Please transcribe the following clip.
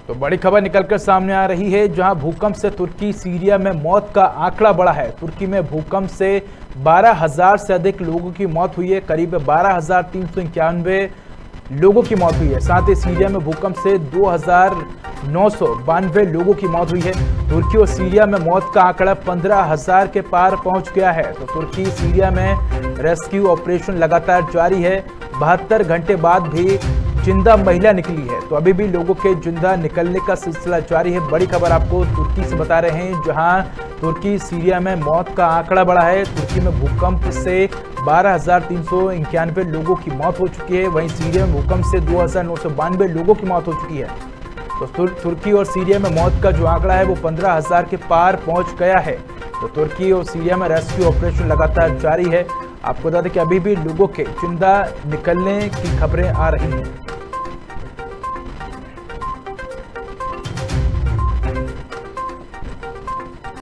तो बड़ी खबर निकलकर सामने आ रही है, जहां भूकंप से तुर्की सीरिया में मौत का आंकड़ा बढ़ा है। तुर्की में भूकंप से 12,000 से अधिक लोगों की मौत हुई है। करीब 12,391 लोगों की मौत हुई है। साथ ही सीरिया में भूकंप से 2,992 लोगों की मौत हुई है। तुर्की और सीरिया में मौत का आंकड़ा 15,000 के पार पहुंच गया है। तो तुर्की सीरिया में रेस्क्यू ऑपरेशन लगातार जारी है। 72 घंटे बाद भी जिंदा महिला निकली है। तो अभी भी लोगों के जिंदा निकलने का सिलसिला जारी है। बड़ी खबर आपको तुर्की से बता रहे हैं, जहां तुर्की सीरिया में मौत का आंकड़ा बढ़ा है। तुर्की में भूकंप से 12,391 लोगों की मौत हो चुकी है। वहीं सीरिया में भूकंप से 2,992 लोगों की मौत हो चुकी है। तो तुर्की और सीरिया में मौत का जो आंकड़ा है वो 15,000 के पार पहुंच गया है। तो तुर्की और सीरिया में रेस्क्यू ऑपरेशन लगातार जारी है। आपको बता दें कि अभी भी लोगों के जिंदा निकलने की खबरें आ रही हैं।